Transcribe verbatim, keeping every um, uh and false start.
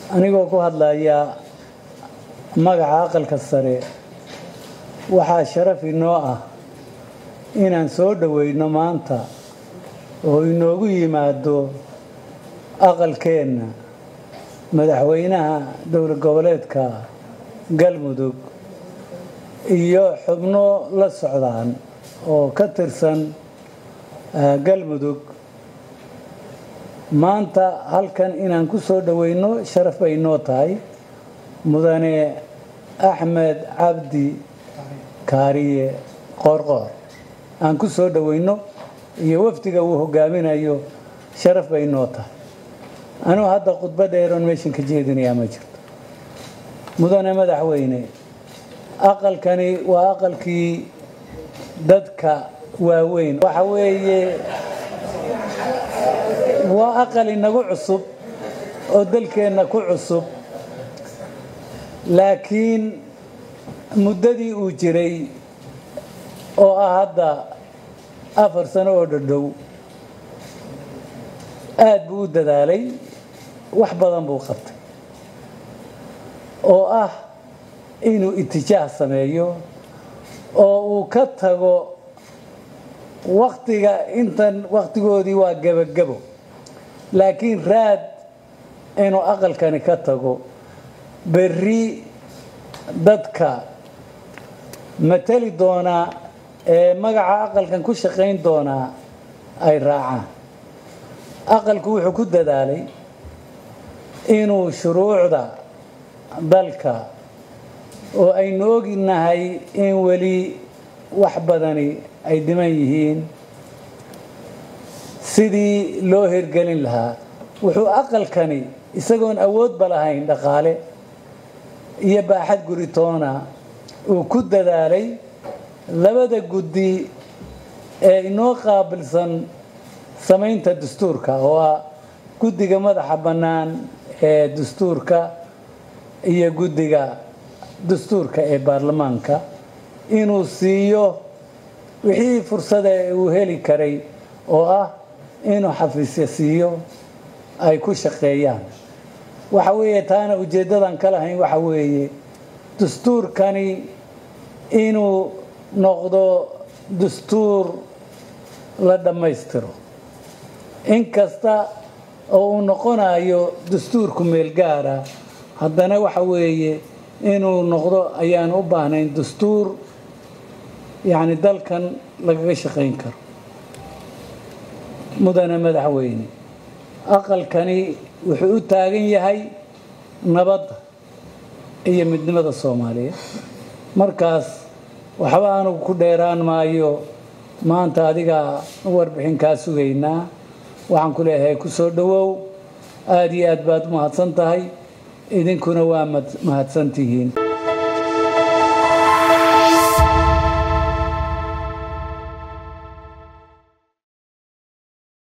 anigoo ku hadlaya magaca aqalka sare waxaa sharaf inoo ah inaan soo dhaweyno maanta oo inoogu yimaado aqalkeenna madaxweynaha dowlad goboleedka galmudug iyo xubno la socdaan oo ka tirsan galmudug maanta halkan inaan ku soo dhaweyno sharaf bay inoo tahay mudane axmed cabdi kaariye qoorqoor aan ku soo dhaweyno iyo wafdiga uu hogaaminayo sharaf bay inoo tahay anuu hadda khudbad dheeroon meeshan ka jeedinayaa ma jirto mudane madaxweyne aqalkani waa aqalkii dadka waaweyn waxa weeye waa aqal inagu cusub oo dalkeenna ku cusub laakiin muddadii uu jiray oo ah hadda afar sano oo dhadhow aad buu u dadaalay wax badan buu qabtay oo ah inuu itijaah sameeyo oo uu ka tago waktiga intan waktigoodii waa gebagabo laakiin raad inuu aqalkani ka tago berri dadka matali doonaa ee magaca aqalkan ku shaqayn doonaa ay raacaan aqalku wuxuu ku dadaalay inuu shuruucda dalka oo aynu ognahay in weli wax badani ay dhiman yihiin sidii loo hirgelin lahaa wuxuu aqalkani isagoon awoodba lahayn dhaqaale iyo baaxad guritoona uu ku dadaalay labada guddi ee inoo qaabilsan samaynta dastuurka oo ah guddiga madaxa bannaan ee dastuurka iyo guddiga dastuurka ee baarlamaanka inuu siiyo wixii fursada uu heli karay oo ah inuu xafiisya siiyo ay ku shaqeeyaan waxa weeye taana ujeeddadan ka lahayn waxa weeye dastuurkani inuu noqdo dastuur la dhammaystiro inkasta oo uu noqonayo dastuurku meel gaara haddana waxa weeye inuu noqdo ayaan u baahnayn dastuur yacni dalkan lagaga shaqayn karo mudane madaxweyne aqalkani wuxuu u taagan yahay nabadda iyo midnimada soomaaliyeed markaas waxba anugu ku dheeraan maayo maanta adigaa warbixin kaa sugaynaa waxaan ku leeyahay ku soo dhowow aad iyo aad baad u mahadsan tahay idinkuna waa mahadsan tihiin